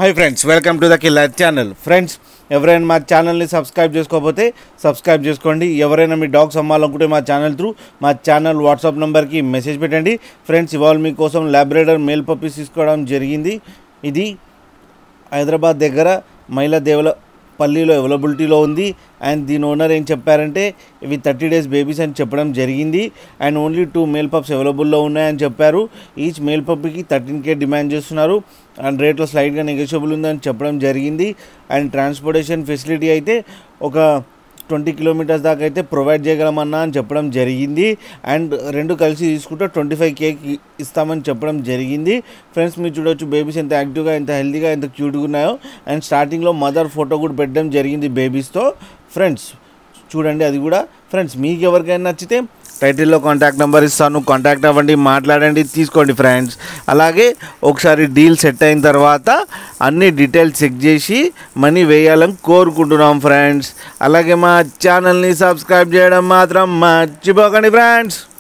Hi friends, welcome to the killer channel. Friends, ఎవరైనా మా ఛానల్ని సబ్స్క్రైబ్ చేసుకోకపోతే సబ్స్క్రైబ్ చేసుకోండి. ఎవరైనా మీ డాగ్స్ అమ్మాలనుకుంటే మా ఛానల్ వాట్సాప్ నెంబర్కి మెసేజ్ పెట్టండి. ఫ్రెండ్స్, ఇవాళ మీకోసం లాబ్రేడర్ మేల్ పప్పీస్ తీసుకోవడం జరిగింది. ఇది హైదరాబాద్ దగ్గర మైలాదేవలపల్లిలో అవైలబిలిటీలో ఉంది. అండ్ దీని ఓనర్ ఏం చెప్పారంటే ఇవి 30 days బేబీస్ అని చెప్పడం జరిగింది. అండ్ ఓన్లీ 2 మేల్ పప్స్ అవైలబుల్లో ఉన్నాయని చెప్పారు. ఈచ్ మేల్ పప్పీకి 13K డిమాండ్ చేస్తున్నారు. అండ్ రేట్లో స్లైడ్గా నెగోషియబుల్ ఉందని చెప్పడం జరిగింది. అండ్ ట్రాన్స్పోర్టేషన్ ఫెసిలిటీ అయితే ఒక 20 kilometers దాకా అయితే ప్రొవైడ్ చేయగలమన్నా అని చెప్పడం జరిగింది. అండ్ రెండు కలిసి తీసుకుంటే 25K ఇస్తామని చెప్పడం జరిగింది. ఫ్రెండ్స్, మీరు చూడవచ్చు బేబీస్ ఎంత యాక్టివ్గా, ఎంత హెల్తీగా, ఎంత క్యూట్గా ఉన్నాయో. అండ్ స్టార్టింగ్లో మదర్ ఫోటో కూడా పెట్టడం జరిగింది బేబీస్తో. ఫ్రెండ్స్ చూడండి అది కూడా. ఫ్రెండ్స్, మీకు ఎవరికైనా నచ్చితే టైటిల్లో కాంటాక్ట్ నెంబర్ ఇస్తాను, కాంటాక్ట్ అవ్వండి, మాట్లాడండి, తీసుకోండి ఫ్రెండ్స్. అలాగే ఒకసారి డీల్ సెట్ అయిన తర్వాత అన్ని డీటెయిల్స్ చెక్ చేసి మనీ వేయాలని కోరుకుంటున్నాం ఫ్రెండ్స్. అలాగే మా ఛానల్ని సబ్స్క్రైబ్ చేయడం మాత్రం మర్చిపోకండి ఫ్రెండ్స్.